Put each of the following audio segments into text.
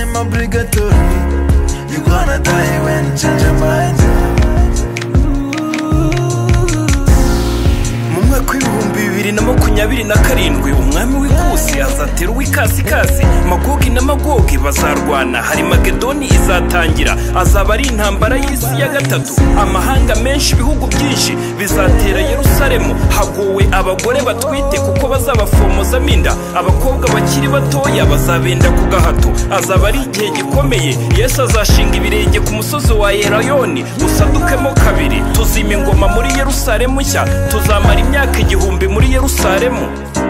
came obligatory. You gonna die when you change your mind. Mu mwaka w'ibihumbi 2027 umwami w'ikusi azatera uw'ikasikasi. Magogi na Magogi bazarwana, hari Magedoni izatangira, azaba ari intambara y'isi ya gatatu. Amahanga menshi, ibihugu byinshi bizatera Yerusalemu. Hagowe abagore batwite kuko bazabafomozamo inda, abakobwa bakiri batoya bazabenda ku gahato. Azaba ari igihe gikomeye. Yesu azashinga ibirenge ku musozi wa Yerayoni usadukemo kabiri. Tuzima ingoma muri Yerusalemu nshya, tuzamara imyaka 1000 muri Yerusalemu.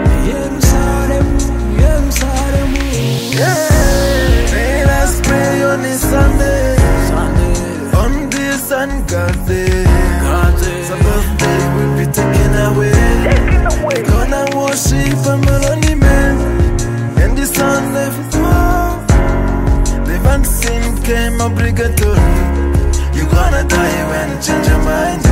Let us pray on this Sunday, on this ungodly day. Some birthday will be taken away. We're gonna worship a lonely man, and the sun left more. The vaccine came obligatory. You're gonna die when you change your mind.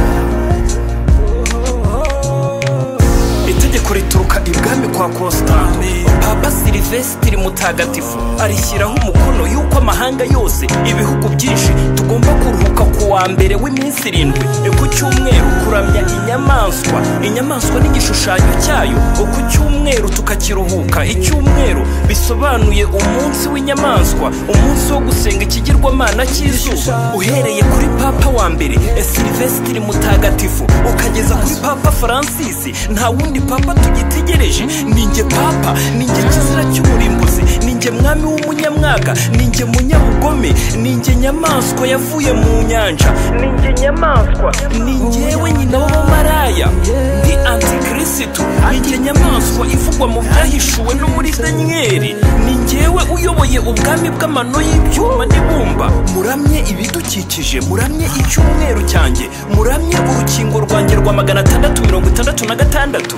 Itegeko rituruka ibwami kwa Constantine. Papa Silvestre mutagatifu arishyiraho umukono yuko amahanga yose, ibihugu byinshi tugomba kuruhuka ku wa mbere w'iminsi 7 ku cyumweru kuramya inyamaswa. Inyamaswa n'igishushanyo cyayo. Ku cyumweru tukakiruhuka. Icyumweru bisobanuye umunsi w'inyamaswa, umunsi wo gusenga ikigirwamana cy'izuba. Uhereye kuri Papa wa mbere Silvestre mutagatifu ukageza kuri Papa Francis, nta wundi Papa tugitegereje. Ninjye Papa, ninjye kizira cy'umurimbuzi, ninjye mwami w'umunyamwaga, ninjye munyabugome, ninjye nyamaswa yavuye mu nyanja, ninjye nyamaswa, ninjyewe nyina w'abamaraya, ndi antikirisitu, ninjye nyamaswa ivugwa mu byahishuwe no muri Danieli, ninjyewe uyoboye ubwami bw'amano y'ibyuma n'ibumba. Muramye ibidukikije, muramye icyumweru cyanjye, muramye urukingo rwanjye rwa 666.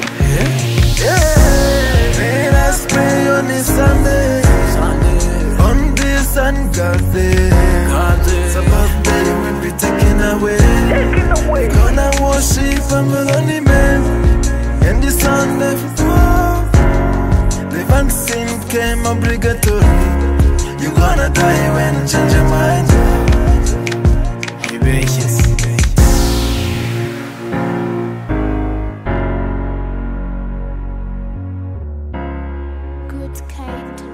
Let us pray on this Sunday, on this ungodly day. Some birthday will be taken away. We're gonna worship a lonely man, and the sun left more. The vaccine came obligatory. You're gonna die when you change your mind. Good kind.